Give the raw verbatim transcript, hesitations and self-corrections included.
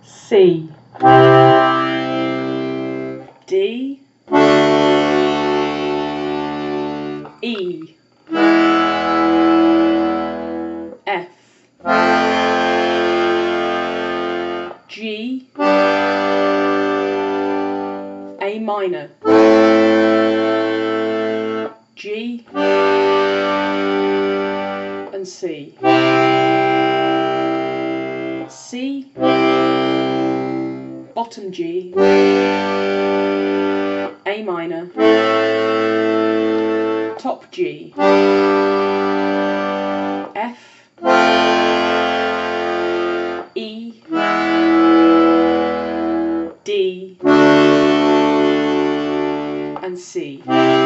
C, D, E, F, G, A minor, G, and C. C, bottom G, A minor, top G, F, E, D, and C.